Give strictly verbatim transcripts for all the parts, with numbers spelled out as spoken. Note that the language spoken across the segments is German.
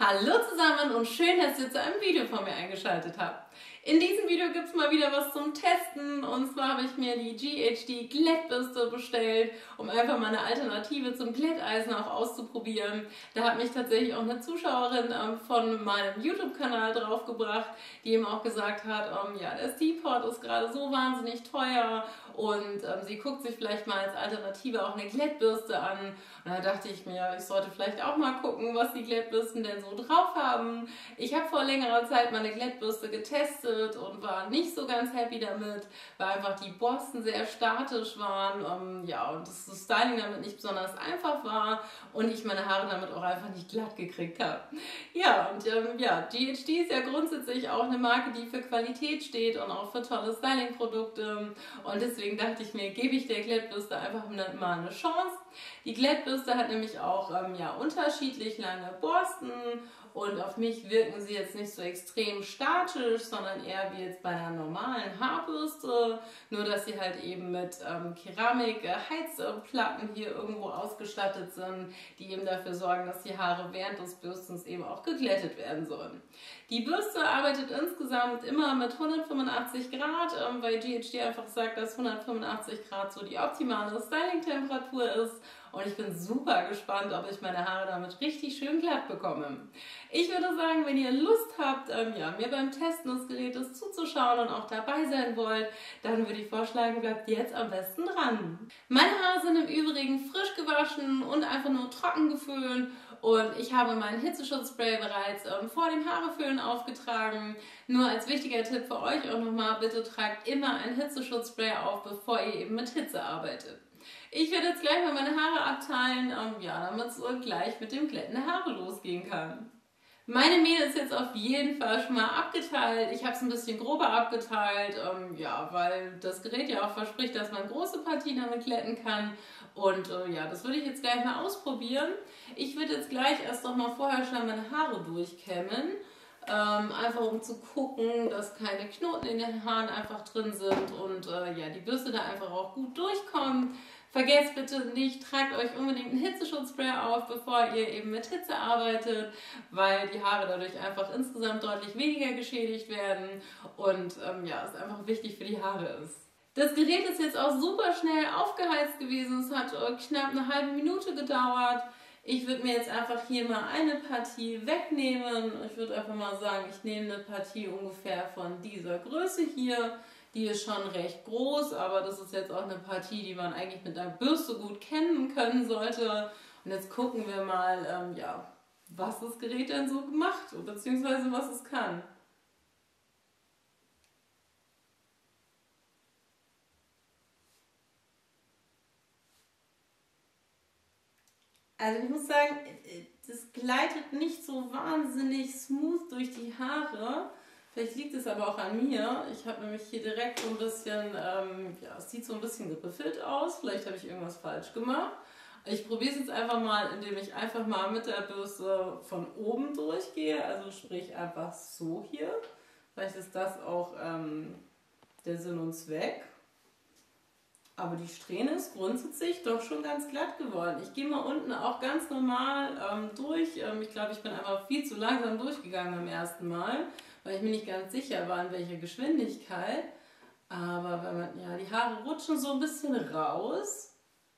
Hallo zusammen und schön, dass ihr zu einem Video von mir eingeschaltet habt. In diesem Video gibt es mal wieder was zum Testen und zwar habe ich mir die G H D Glättbürste bestellt, um einfach mal eine Alternative zum Glätteisen auch auszuprobieren. Da hat mich tatsächlich auch eine Zuschauerin ähm, von meinem YouTube-Kanal draufgebracht, die eben auch gesagt hat, ähm, ja, der Steepod ist gerade so wahnsinnig teuer und ähm, sie guckt sich vielleicht mal als Alternative auch eine Glättbürste an. Und da dachte ich mir, ich sollte vielleicht auch mal gucken, was die Glättbürsten denn so drauf haben. Ich habe vor längerer Zeit meine Glättbürste getestet und war nicht so ganz happy damit, weil einfach die Borsten sehr statisch waren, ähm, ja, und das Styling damit nicht besonders einfach war und ich meine Haare damit auch einfach nicht glatt gekriegt habe. Ja, und ähm, ja, G H D ist ja grundsätzlich auch eine Marke, die für Qualität steht und auch für tolle Styling-Produkte und deswegen dachte ich mir, gebe ich der Glättbürste einfach mal eine Chance. Die Glättbürste hat nämlich auch ähm, ja, unterschiedlich lange Borsten und auf mich wirken sie jetzt nicht so extrem statisch, sondern eher wie jetzt bei einer normalen Haarbürste, nur dass sie halt eben mit ähm, Keramik-Heizplatten hier irgendwo ausgestattet sind, die eben dafür sorgen, dass die Haare während des Bürstens eben auch geglättet werden sollen. Die Bürste arbeitet insgesamt immer mit hundertfünfundachtzig Grad, ähm, weil G H D einfach sagt, dass hundertfünfundachtzig Grad so die optimale Styling-Temperatur ist. Und ich bin super gespannt, ob ich meine Haare damit richtig schön glatt bekomme. Ich würde sagen, wenn ihr Lust habt, ähm, ja, mir beim Testen des Gerätes zuzuschauen und auch dabei sein wollt, dann würde ich vorschlagen, bleibt jetzt am besten dran. Meine Haare sind im Übrigen frisch gewaschen und einfach nur trocken geföhnt. Und ich habe meinen Hitzeschutzspray bereits ähm, vor dem Haareföhnen aufgetragen. Nur als wichtiger Tipp für euch auch nochmal, bitte tragt immer ein Hitzeschutzspray auf, bevor ihr eben mit Hitze arbeitet. Ich werde jetzt gleich mal meine Haare abteilen, ähm, ja, damit es gleich mit dem Glätten der Haare losgehen kann. Meine Mähne ist jetzt auf jeden Fall schon mal abgeteilt. Ich habe es ein bisschen grober abgeteilt, ähm, ja, weil das Gerät ja auch verspricht, dass man große Partien damit glätten kann. Und äh, ja, das würde ich jetzt gleich mal ausprobieren. Ich würde jetzt gleich erst noch mal vorher schon meine Haare durchkämmen. Ähm, einfach um zu gucken, dass keine Knoten in den Haaren einfach drin sind und äh, ja, die Bürste da einfach auch gut durchkommt. Vergesst bitte nicht, tragt euch unbedingt einen Hitzeschutzspray auf, bevor ihr eben mit Hitze arbeitet, weil die Haare dadurch einfach insgesamt deutlich weniger geschädigt werden und ähm, ja, es einfach wichtig für die Haare ist. Das Gerät ist jetzt auch super schnell aufgeheizt gewesen, es hat äh, knapp eine halbe Minute gedauert. Ich würde mir jetzt einfach hier mal eine Partie wegnehmen. Ich würde einfach mal sagen, ich nehme eine Partie ungefähr von dieser Größe hier. Die ist schon recht groß, aber das ist jetzt auch eine Partie, die man eigentlich mit einer Bürste gut kennen können sollte. Und jetzt gucken wir mal, ähm, ja, was das Gerät denn so macht, beziehungsweise was es kann. Also ich muss sagen, das gleitet nicht so wahnsinnig smooth durch die Haare. Vielleicht liegt es aber auch an mir. Ich habe nämlich hier direkt so ein bisschen, ähm, ja, es sieht so ein bisschen geriffelt aus. Vielleicht habe ich irgendwas falsch gemacht. Ich probiere es jetzt einfach mal, indem ich einfach mal mit der Bürste von oben durchgehe. Also sprich einfach so hier. Vielleicht ist das auch ähm, der Sinn und Zweck. Aber die Strähne ist grundsätzlich doch schon ganz glatt geworden. Ich gehe mal unten auch ganz normal ähm, durch. Ähm, ich glaube, ich bin einfach viel zu langsam durchgegangen beim ersten Mal, weil ich mir nicht ganz sicher war, in welcher Geschwindigkeit. Aber wenn man, ja, die Haare rutschen so ein bisschen raus.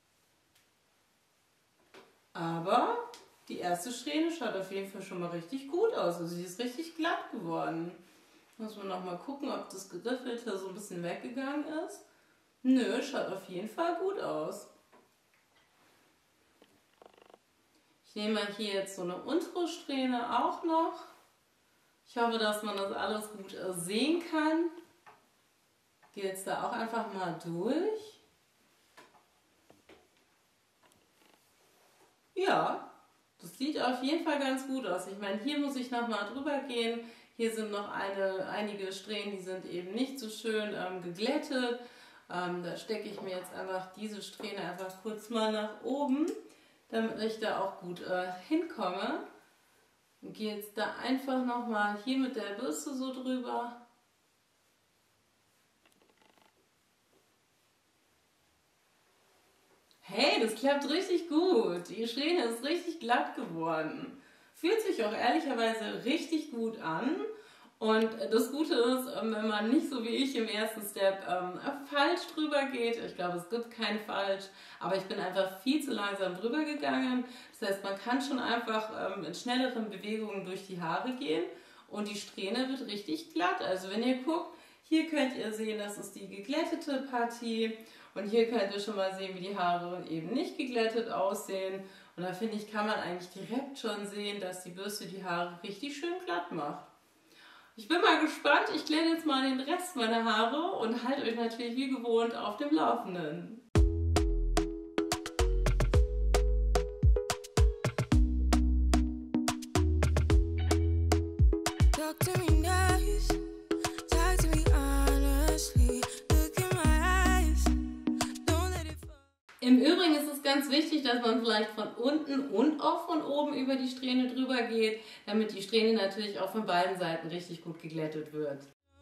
Aber die erste Strähne schaut auf jeden Fall schon mal richtig gut aus. Also sie ist richtig glatt geworden. Muss man noch mal gucken, ob das Geriffelte so ein bisschen weggegangen ist. Nö, schaut auf jeden Fall gut aus. Ich nehme hier jetzt so eine untere Strähne auch noch. Ich hoffe, dass man das alles gut sehen kann. Gehe jetzt da auch einfach mal durch. Ja, das sieht auf jeden Fall ganz gut aus. Ich meine, hier muss ich noch mal drüber gehen. Hier sind noch eine, einige Strähnen, die sind eben nicht so schön ähm, geglättet. Ähm, da stecke ich mir jetzt einfach diese Strähne einfach kurz mal nach oben, damit ich da auch gut äh, hinkomme. Und gehe jetzt da einfach nochmal hier mit der Bürste so drüber. Hey, das klappt richtig gut. Die Strähne ist richtig glatt geworden. Fühlt sich auch ehrlicherweise richtig gut an. Und das Gute ist, wenn man nicht so wie ich im ersten Step ähm, falsch drüber geht, ich glaube, es gibt kein falsch, aber ich bin einfach viel zu langsam drüber gegangen. Das heißt, man kann schon einfach ähm, in schnelleren Bewegungen durch die Haare gehen und die Strähne wird richtig glatt. Also wenn ihr guckt, hier könnt ihr sehen, das ist die geglättete Partie und hier könnt ihr schon mal sehen, wie die Haare eben nicht geglättet aussehen. Und da finde ich, kann man eigentlich direkt schon sehen, dass die Bürste die Haare richtig schön glatt macht. Ich bin mal gespannt, ich glätte jetzt mal den Rest meiner Haare und halte euch natürlich wie gewohnt auf dem Laufenden. Im Übrigen ist es ganz wichtig, dass man vielleicht von unten und auch von oben über die Strähne drüber geht, damit die Strähne natürlich auch von beiden Seiten richtig gut geglättet wird.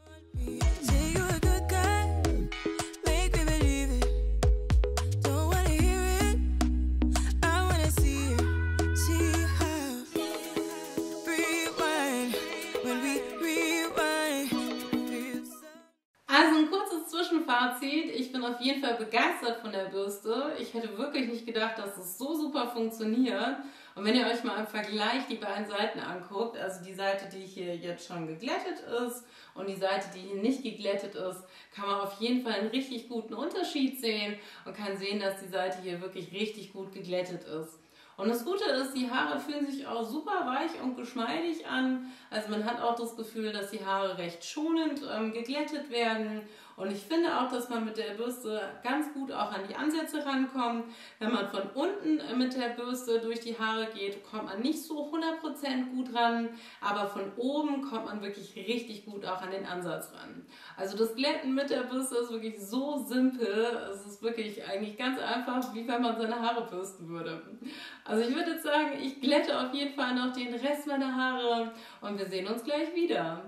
Also ein kurzes Zwischenfazit, ich bin auf jeden Fall begeistert von der Bürste. Ich hätte wirklich nicht gedacht, dass es so super funktioniert. Und wenn ihr euch mal im Vergleich die beiden Seiten anguckt, also die Seite, die hier jetzt schon geglättet ist und die Seite, die hier nicht geglättet ist, kann man auf jeden Fall einen richtig guten Unterschied sehen und kann sehen, dass die Seite hier wirklich richtig gut geglättet ist. Und das Gute ist, die Haare fühlen sich auch super weich und geschmeidig an. Also man hat auch das Gefühl, dass die Haare recht schonend ähm, geglättet werden. Und ich finde auch, dass man mit der Bürste ganz gut auch an die Ansätze rankommt. Wenn man von unten mit der Bürste durch die Haare geht, kommt man nicht so hundert Prozent gut ran. Aber von oben kommt man wirklich richtig gut auch an den Ansatz ran. Also das Glätten mit der Bürste ist wirklich so simpel. Es ist wirklich eigentlich ganz einfach, wie wenn man seine Haare bürsten würde. Also ich würde jetzt sagen, ich glätte auf jeden Fall noch den Rest meiner Haare und wir sehen uns gleich wieder.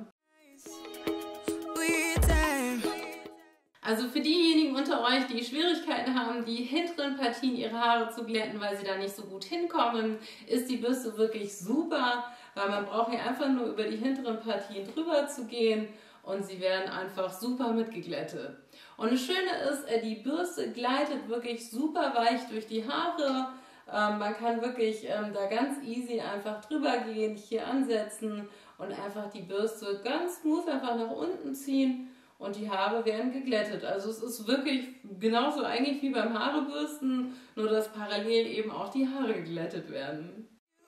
Also für diejenigen unter euch, die Schwierigkeiten haben, die hinteren Partien ihrer Haare zu glätten, weil sie da nicht so gut hinkommen, ist die Bürste wirklich super, weil man braucht hier einfach nur über die hinteren Partien drüber zu gehen und sie werden einfach super mitgeglättet. Und das Schöne ist, die Bürste gleitet wirklich super weich durch die Haare. Ähm, man kann wirklich ähm, da ganz easy einfach drüber gehen, hier ansetzen und einfach die Bürste ganz smooth einfach nach unten ziehen und die Haare werden geglättet. Also es ist wirklich genauso eigentlich wie beim Haarebürsten, nur dass parallel eben auch die Haare geglättet werden.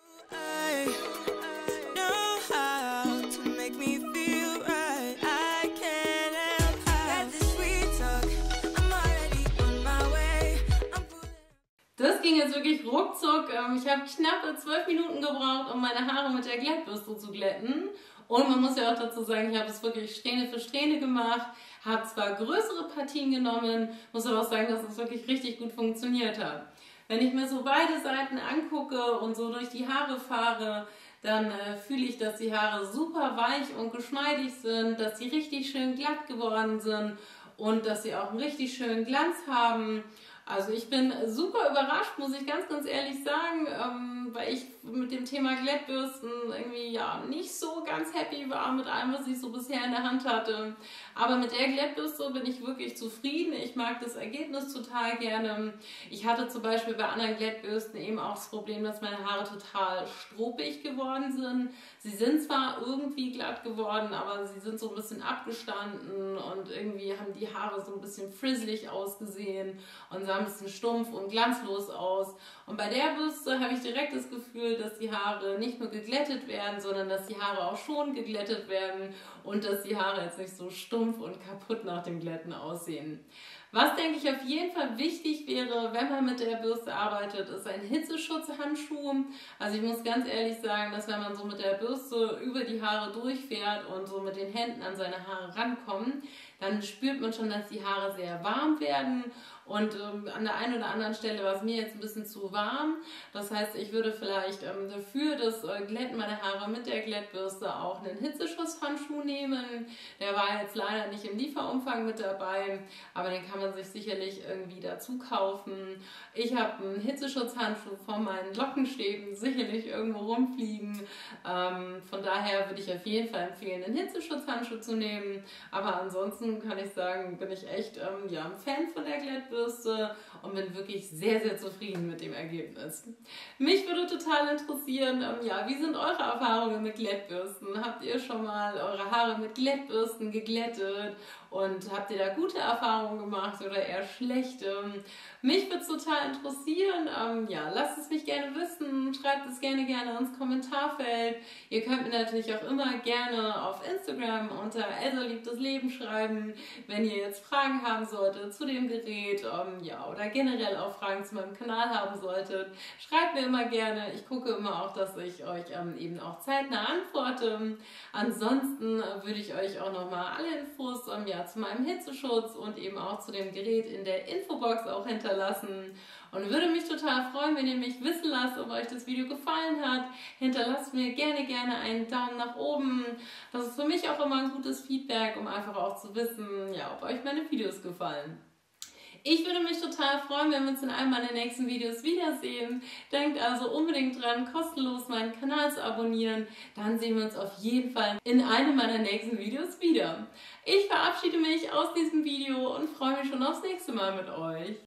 Das ging jetzt wirklich ruckzuck. Ich habe knappe zwölf Minuten gebraucht, um meine Haare mit der Glättbürste zu glätten. Und man muss ja auch dazu sagen, ich habe es wirklich Strähne für Strähne gemacht, habe zwar größere Partien genommen, muss aber auch sagen, dass es wirklich richtig gut funktioniert hat. Wenn ich mir so beide Seiten angucke und so durch die Haare fahre, dann äh, fühle ich, dass die Haare super weich und geschmeidig sind, dass sie richtig schön glatt geworden sind und dass sie auch einen richtig schönen Glanz haben. Also ich bin super überrascht, muss ich ganz, ganz ehrlich sagen, ähm, weil ich mit dem Thema Glättbürsten irgendwie ja nicht so ganz happy war mit allem, was ich so bisher in der Hand hatte. Aber mit der Glättbürste bin ich wirklich zufrieden. Ich mag das Ergebnis total gerne. Ich hatte zum Beispiel bei anderen Glättbürsten eben auch das Problem, dass meine Haare total struppig geworden sind. Sie sind zwar irgendwie glatt geworden, aber sie sind so ein bisschen abgestanden und irgendwie haben die Haare so ein bisschen frizzlig ausgesehen und sahen ein bisschen stumpf und glanzlos aus. Und bei der Bürste habe ich direkt das Gefühl, dass die Haare nicht nur geglättet werden, sondern dass die Haare auch schon geglättet werden und dass die Haare jetzt nicht so stumpf und kaputt nach dem Glätten aussehen. Was, denke ich, auf jeden Fall wichtig wäre, wenn man mit der Bürste arbeitet, ist ein Hitzeschutzhandschuh. Also ich muss ganz ehrlich sagen, dass wenn man so mit der Bürste über die Haare durchfährt und so mit den Händen an seine Haare rankommt, dann spürt man schon, dass die Haare sehr warm werden und ähm, an der einen oder anderen Stelle war es mir jetzt ein bisschen zu warm. Das heißt, ich würde vielleicht ähm, für das äh, Glätten meiner Haare mit der Glättbürste auch einen Hitzeschutzhandschuh nehmen. Der war jetzt leider nicht im Lieferumfang mit dabei, aber den kann man sich sicherlich irgendwie dazu kaufen. Ich habe einen Hitzeschutzhandschuh von meinen Lockenstäben sicherlich irgendwo rumfliegen. Ähm, von daher würde ich auf jeden Fall empfehlen, einen Hitzeschutzhandschuh zu nehmen. Aber ansonsten kann ich sagen, bin ich echt ähm, ja, ein Fan von der Glättbürste und bin wirklich sehr, sehr zufrieden mit dem Ergebnis. Mich würde total interessieren, ähm, ja, wie sind eure Erfahrungen mit Glättbürsten? Habt ihr schon mal eure Haare mit Glättbürsten geglättet? Und habt ihr da gute Erfahrungen gemacht oder eher schlechte? Mich würde es total interessieren. Ähm, ja, lasst es mich gerne wissen. Schreibt es gerne, gerne ins Kommentarfeld. Ihr könnt mir natürlich auch immer gerne auf Instagram unter Elsa liebt das Leben schreiben, wenn ihr jetzt Fragen haben solltet zu dem Gerät, ähm, ja, oder generell auch Fragen zu meinem Kanal haben solltet. Schreibt mir immer gerne. Ich gucke immer auch, dass ich euch ähm, eben auch zeitnah antworte. Ansonsten äh, würde ich euch auch nochmal alle Infos ähm, ja, zu meinem Hitzeschutz und eben auch zu dem Gerät in der Infobox auch hinterlassen. Und würde mich total freuen, wenn ihr mich wissen lasst, ob euch das Video gefallen hat. Hinterlasst mir gerne, gerne einen Daumen nach oben. Das ist für mich auch immer ein gutes Feedback, um einfach auch zu wissen, ja, ob euch meine Videos gefallen. Ich würde mich total freuen, wenn wir uns in einem meiner nächsten Videos wiedersehen. Denkt also unbedingt dran, kostenlos meinen Kanal zu abonnieren. Dann sehen wir uns auf jeden Fall in einem meiner nächsten Videos wieder. Ich verabschiede mich aus diesem Video und freue mich schon aufs nächste Mal mit euch.